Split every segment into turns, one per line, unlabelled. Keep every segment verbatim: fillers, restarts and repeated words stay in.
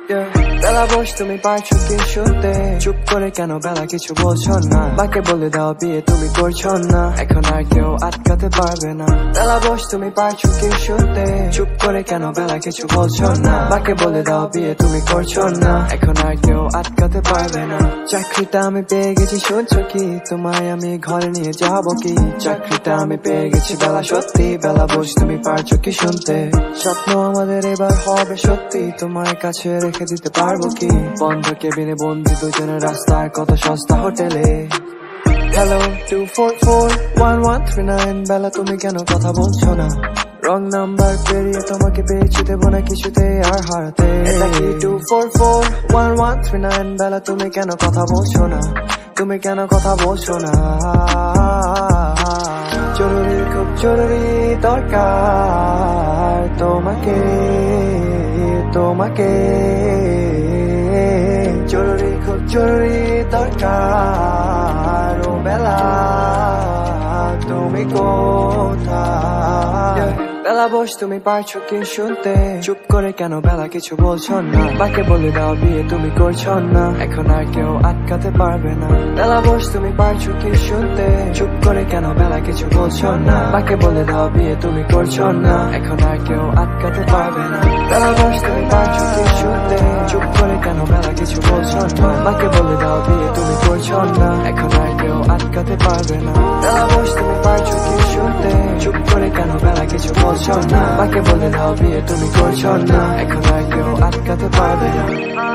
Yeah. বেলা বস তুমি পারছো কি শুনতে, চুপ করে কেন বেলা কিছু বলছো না, বাকে বলে দাও বিয়ে তুমি করছো না, এখন আর কেউ আটকাতে পারবে না। বেলা বস তুমি পারছো কি শুনতে, চুপ করে কেন বেলা কিছু বলছো না, বাকে বলে দাও বিয়ে তুমি করছো না, এখন আর কেউ আটকাতে পারবে না। চাকরিটা আমি পেয়ে গেছি শুনছো কি, তোমায় আমি ঘরে নিয়ে যাবো কি, চাকরিটা আমি পেয়ে গেছি বেলা সত্যি, বেলা বস তুমি পারছো কি শুনতে, স্বপ্ন আমাদের এবার হবে সত্যি, তোমার কাছে রেখে দিতে পারবো কি, বন্ধ কেবিনে বন্দি দুজনের রাস্তার কত সস্তা হোটেলে। Hello two four four one one three nine, Bela তুমি কেন কথা বলছো না, রং নাম্বার পেরিয়ে তোমাকে পেয়েছি দেবো না কিছুতে আর হারাতে। Two four four one one three nine, Bela তুমি কেন কথা বলছো না, তুমি কেন কথা বলছো না, জরুরি খুব জরুরি দরকার তোমাকে, তোমাকে জরুরি খুব জরুরি দরকার, ও বেলা তুমি কোথায়। বেলা বস তুমি পারছো কি শুনতে, চুপ করে কেন বেলা কিছু বলছো না, বাকে বলে দাও বিয়ে তুমি করছো না, এখন আর কেউ আটকাতে পারবে না। বেলা বস তুমি পারছো কি শুনতে, চুপ করে কেন বেলা কিছু বলছো না, বাকে বলে দাও বিয়ে তুমি করছো না, এখন আর কেউ আটকাতে পারবে না। বেলা বস তুমি পারছো কি শুনতে, চুপ করে কেন বেলা কিছু বলছো না, বাকে বলে দাও বিয়ে তুমি করছো না, এখন আর কেউ আটকাতে পারবে না। বেলা বস তুমি পারছো কি শুনতে, চুপ করে কেন বেলা কিছু বলছো না, বাকে বলে দাও বিয়ে তুমি করছো না, এখন আর কেউ আটকাতে পারবে না।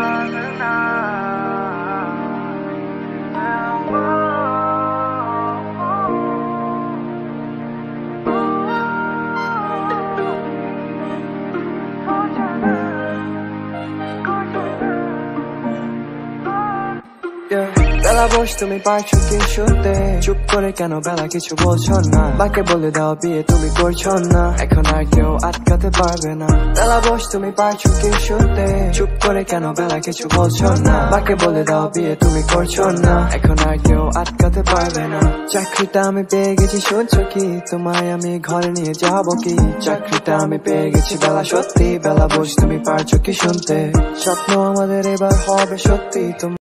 বেলা বস তুমি পারছো কি শুনতে, চুপ করে কেন বেলা কিছু বলছো না, বাকে বলে দাও বিয়ে তুমি করছো না, এখন আর কেউ আটকাতে পারবে না। বেলা বস তুমি পারছো কি শুনতে, চুপ করে কেন বেলা কিছু বলছো না, বাকে বলে দাও বিয়ে তুমি করছো না, এখন আর কেউ আটকাতে পারবে না। চাকরিটা আমি পেয়ে গেছি শুনছো কি, তোমায় আমি ঘরে নিয়ে যাবো কি, চাকরিটা আমি পেয়ে গেছি বেলা সত্যি, বেলা বস তুমি পারছো কি শুনতে, স্বপ্ন আমাদের এবার হবে সত্যি।